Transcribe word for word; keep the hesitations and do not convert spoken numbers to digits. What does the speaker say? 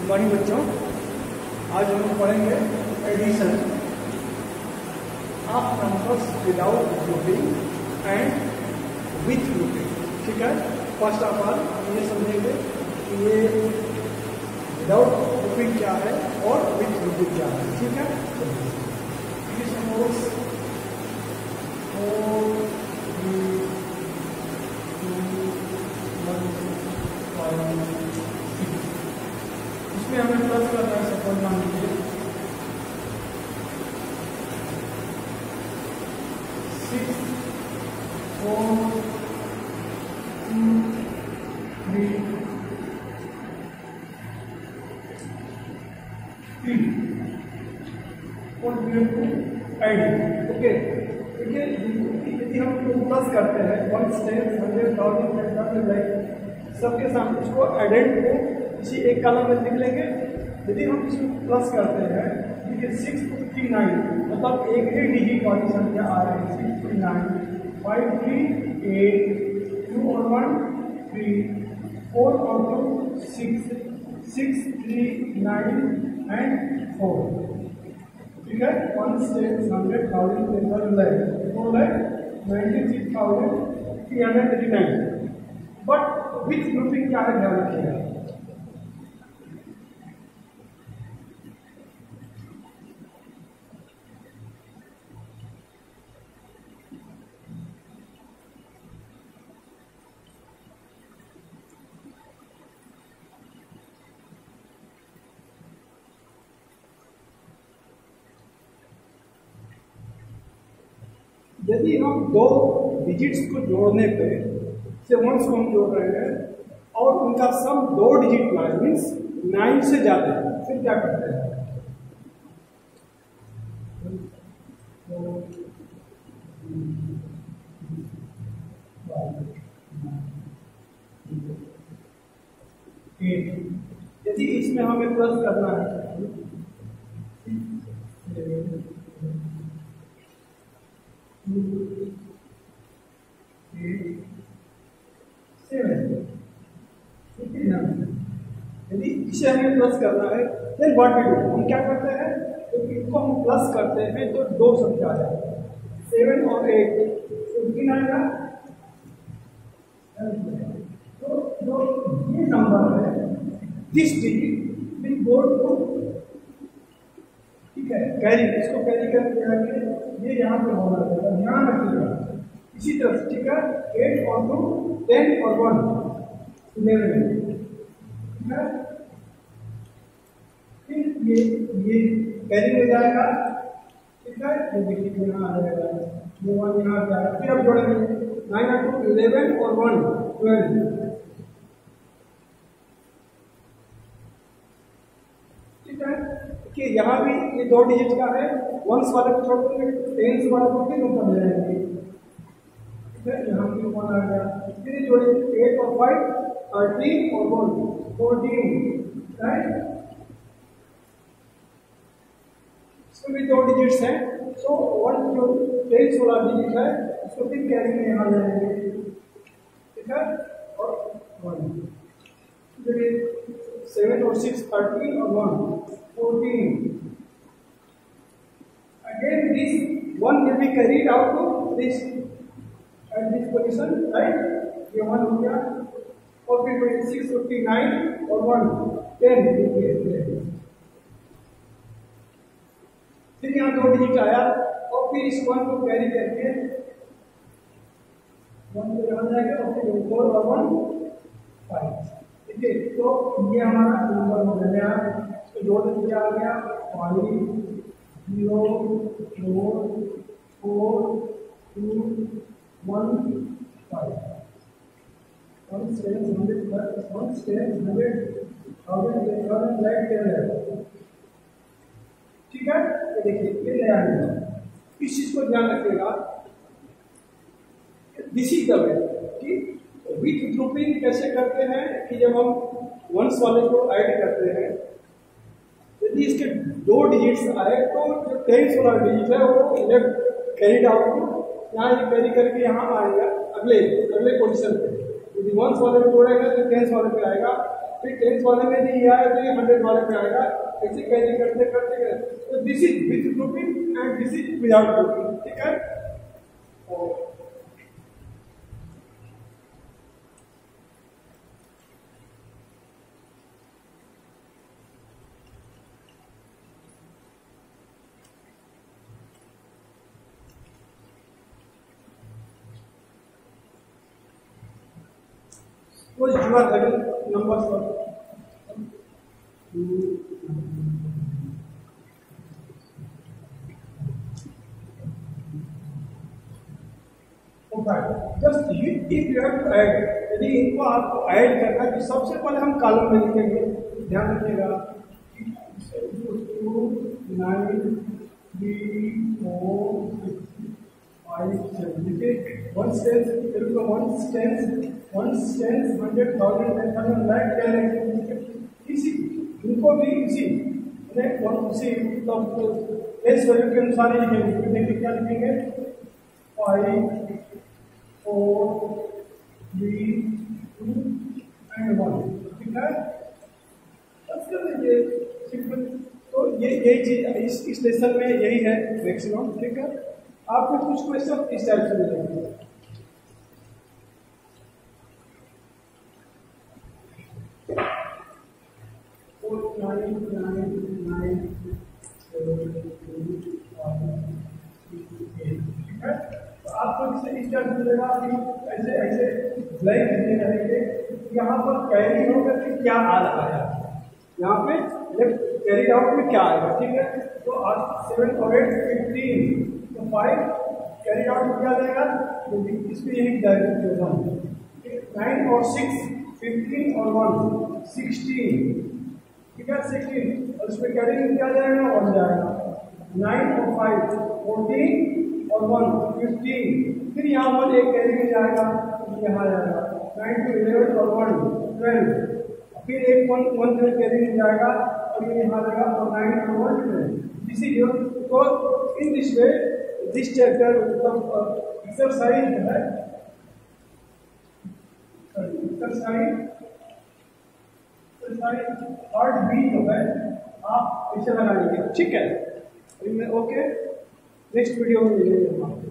Good morning बच्चों, आज हम पढ़ेंगे addition of numbers without grouping and with grouping. ठीक है, फर्स्ट ऑफ ऑल हम ये समझेंगे कि ये विदाउट ग्रुपिंग क्या है और विथ ग्रुपिंग क्या है। ठीक है, इसमें हमें प्लस करना है। सपोज मान लीजिए six four two three three और एड। ओके, देखिए यदि हम प्लस करते हैं one ten hundred thousand like सबके सामने इसको एडेंट को इसी एक कॉलम में लिख लेंगे। यदि हम इसको प्लस करते हैं देखिए सिक्स फिफ्टी नाइन मतलब एक ही डिजिट वाली संख्या आ रही है six fifty nine five three eight two और वन थ्री फोर और two six six three nine and four. ठीक है, one six hundred thousand four lakh ninety six thousand three hundred thirty nine. But with grouping क्या है ध्यान रखिएगा। यदि हम दो डिजिट्स को जोड़ने पे से वंस को हम जोड़ रहे हैं और उनका सम दो डिजिट का मीन्स नाइन से ज्यादा है, फिर क्या करते हैं? यदि इसमें हमें प्लस करना है यदि इसे हमें प्लस करना है देन व्हाट वी डू, हम क्या करते हैं तो इसको हम प्लस करते हैं तो दो संख्या आ जाएगा सेवन और एट फिफ्टीन आएगा। तो जो ये नंबर है this digit will go to, ठीक है, कैरी, इसको कैरी करके ये यहाँ पे होना चाहिए, ध्यान रखिएगा। इसी तरह से ठीक है एट और टू टेन और वन इलेवन। ठीक है, फिर ये ये कैरी में जाएगा। ठीक है, ये देखिए यहाँ आ जाएगा, ये वन यहाँ आ जाएगा। फिर अब जोड़ेंगे नाइन और टू इलेवन और वन ट्वेल्व। ठीक है, कि यहाँ भी ये दो डिजिट का है, वंस वाले को छोड़ देंगे टेंस वाले को फिर ऊपर ले जाएंगे। ठीक है, यहाँ भी वन आ गया। फिर जोड़ेंगे एट और फाइव थर्टीन और वन फोर्टीन। राइट, इसमें भी दो डिजिट्स हैं, सो वन जो टेंस वाला डिजिट है उसको फिर कैरी में यहाँ जाएंगे। ठीक है, और वन सेवन और सिक्स थर्टीन और one fourteen. Again, this one will be carried out to this at this position, right? ये one हो गया और फिर ट्वेंटी सिक्स फिफ्टी नाइन और वन टेन देखिए। फिर यहाँ दो डिजिट आया और फिर इस वन को कैरी करके वन को यहाँ जाएगा और फिर फोर और वन फाइव। ठीक है, तो ये हमारा नंबर हो गया। इसको जोड़ने क्या आ गया five zero four four two one five one seven hundred one seven hundred thousand thousand light दे रहे हैं। ठीक है, ये देखिए ये नया है, इस चीज को ध्यान रखिएगा। दिस इज द वे कि विथ ग्रुपिंग कैसे करते हैं कि जब हम वंस वाले को ऐड करते हैं यदि इसके दो डिजिट्स आए तो जो टेंस वाला डिजिट है वो लेफ्ट कैरी आउट यहाँ ये कैरी करके यहाँ आएगा अगले अगले पोजीशन पे। यदि वंस वाले पे जोड़ेगा तो टेंस वाले पे आएगा, फिर टेंस वाले में भी ये आया तो ये हंड्रेड वाले में आएगा, ऐसे कैरी करते करते करते। तो this is with grouping and this is without grouping, ठीक है। What you are having numbers for just if you have to add, यदि इनको आपको ऐड करना है तो सबसे पहले हम कॉलम में लिखेंगे, ध्यान रखिएगा, nine three four five seven, देखिए one tens one tens one tens hundred thousand ten thousand lakh क्या लिखेंगे, इसी इनको भी इसी वन उसी मतलब एस वैल्यू के अनुसार ही लिखेंगे। देखिए क्या लिखेंगे, five four three two and one, ठीक है। बस कर लीजिए सिंपल। तो ये यही चीज इस इस लेसन में यही है मैक्सिमम, ठीक है। आपको कुछ क्वेश्चन इस टाइप से मिलेंगे। आपको इससे इस तरह मिलेगा कि ऐसे ऐसे ब्लैंक लिखने रहेंगे, यहाँ पर कैरी होकर के क्या आ रहा है, यहाँ पे लेफ्ट कैरी आउट में क्या आएगा, ठीक है। तो आज सेवन और एट फिफ्टीन, तो फाइव कैरी आउट में क्या जाएगा, इसमें यही डायरेक्ट होगा। नाइन और सिक्स फिफ्टीन और वन सिक्सटीन, ठीक है, सिक्सटीन, और इसमें कैरी में क्या जाएगा, वन जाएगा। नाइन और फाइव फोर्टीन और वन फिफ्टीन, फिर यहाँ वन एक कैरी में जाएगा, यहाँ जाएगा। नाइन टू इलेवन और वन ट्वेल्व, फिर एक वन वन जो कैरी में जाएगा और ये यहाँ जाएगा, और नाइन और वन ट्वेल्व। इसीलिए तो in this way this chapter मतलब एक्सरसाइज है, एक्सरसाइज एक्सरसाइज पार्ट बी जो है आप इसे लगाएंगे, ठीक है। ओके, नेक्स्ट वीडियो में मिलेंगे हम।